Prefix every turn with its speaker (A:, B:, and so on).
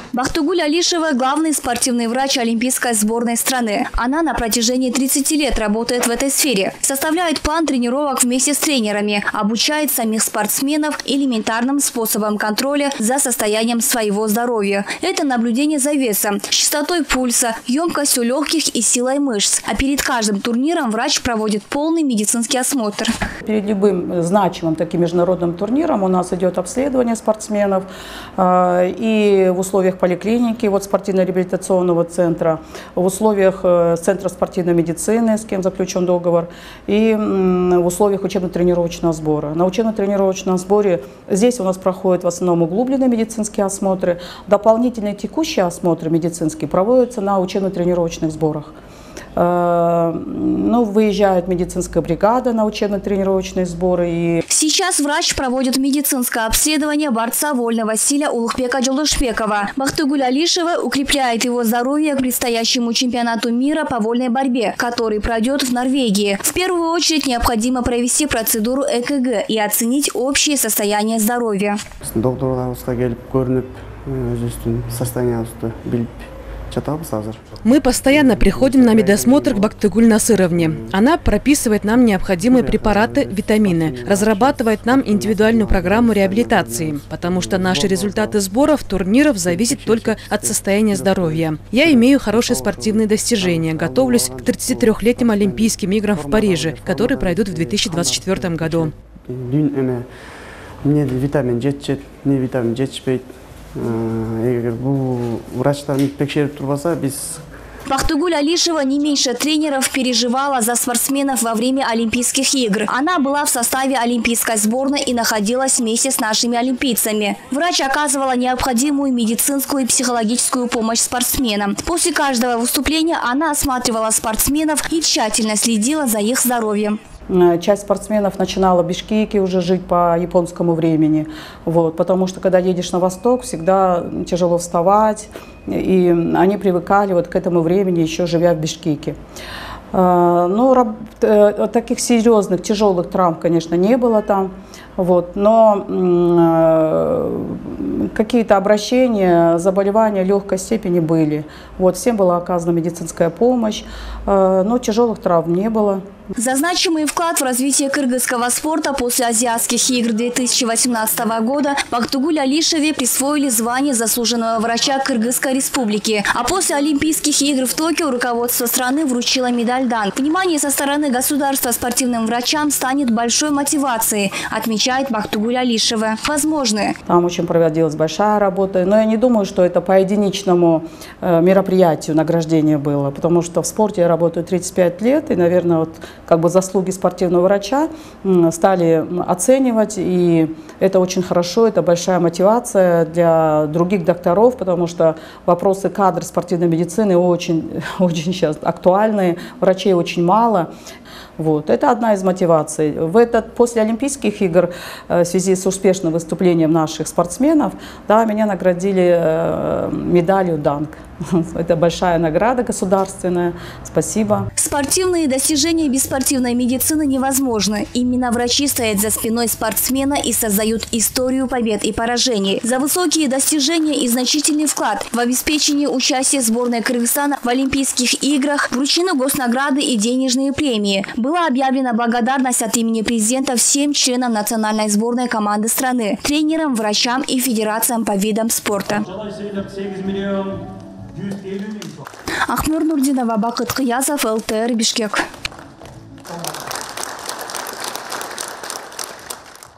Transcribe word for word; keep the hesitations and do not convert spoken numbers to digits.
A: Бактыгуль Алишева – главный спортивный врач олимпийской сборной страны. Она на протяжении тридцати лет работает в этой сфере. Составляет план тренировок вместе с тренерами, обучает самих спортсменов элементарным способам контроля за состоянием своего здоровья. Это наблюдение за весом, частотой пульса, емкостью легких и силой мышц. А перед каждым турниром врач проводит полный медицинский осмотр.
B: Перед любым значимым таким международным турниром у нас идет обследование спортсменов и в условиях поликлиники, вот спортивно-реабилитационного центра, в условиях Центра спортивной медицины, с кем заключен договор, и в условиях учебно-тренировочного сбора. На учебно-тренировочном сборе здесь у нас проходят в основном углубленные медицинские осмотры, дополнительные текущие осмотры медицинские проводятся на учебно-тренировочных сборах. Ну, выезжает медицинская бригада на учебно-тренировочные сборы. И...
A: Сейчас врач проводит медицинское обследование борца вольного стиля Улухбека Джолдошбекова. Бактыгуль Алишева укрепляет его здоровье к предстоящему чемпионату мира по вольной борьбе, который пройдет в Норвегии. В первую очередь необходимо провести процедуру э ка гэ и оценить общее состояние здоровья.
C: Мы постоянно приходим на медосмотр к Бактыгуль Насыровне. Она прописывает нам необходимые препараты, витамины, разрабатывает нам индивидуальную программу реабилитации, потому что наши результаты сборов, турниров зависят только от состояния здоровья. Я имею хорошие спортивные достижения, готовлюсь к тридцатитрёхлетним Олимпийским играм в Париже, которые пройдут в две тысячи двадцать четвёртом году.
D: Мне витамин жетчет, мне витамин жетпейт.
A: Бактыгуль Алишева не меньше тренеров переживала за спортсменов во время Олимпийских игр. Она была в составе олимпийской сборной и находилась вместе с нашими олимпийцами. Врач оказывала необходимую медицинскую и психологическую помощь спортсменам. После каждого выступления она осматривала спортсменов и тщательно следила за их здоровьем.
B: Часть спортсменов начинала в Бишкеке уже жить по японскому времени, вот, потому что когда едешь на восток, всегда тяжело вставать, и они привыкали вот к этому времени, еще живя в Бишкеке. Ну, таких серьезных, тяжелых травм, конечно, не было там, вот, но какие-то обращения, заболевания легкой степени были. Вот, всем была оказана медицинская помощь, но тяжелых травм не было.
A: За значимый вклад в развитие кыргызского спорта после Азиатских игр две тысячи восемнадцатого года Бактыгуль Алишеве присвоили звание заслуженного врача Кыргызской республики. А после Олимпийских игр в Токио руководство страны вручило медаль «Дан». Внимание со стороны государства спортивным врачам станет большой мотивацией, отмечает Бактыгуль Алишева. Возможно.
B: Там очень проводилась большая работа, но я не думаю, что это по единичному мероприятию награждение было, потому что в спорте я работаю тридцать пять лет, и, наверное, вот как бы заслуги спортивного врача стали оценивать, и это очень хорошо, это большая мотивация для других докторов, потому что вопросы кадров спортивной медицины очень, очень сейчас актуальны, врачей очень мало. Вот. Это одна из мотиваций. В этот, после Олимпийских игр, в связи с успешным выступлением наших спортсменов, да, меня наградили медалью «Данк». Это большая награда государственная. Спасибо.
A: Спортивные достижения без спортивной медицины невозможны. Именно врачи стоят за спиной спортсмена и создают историю побед и поражений. За высокие достижения и значительный вклад в обеспечение участия сборной Кыргызстана в Олимпийских играх вручены госнаграды и денежные премии. Была объявлена благодарность от имени президента всем членам национальной сборной команды страны, тренерам, врачам и федерациям по видам спорта. Ахмур Нурдинова, Бакыт Кыязов, эл тэ эр, Бишкек.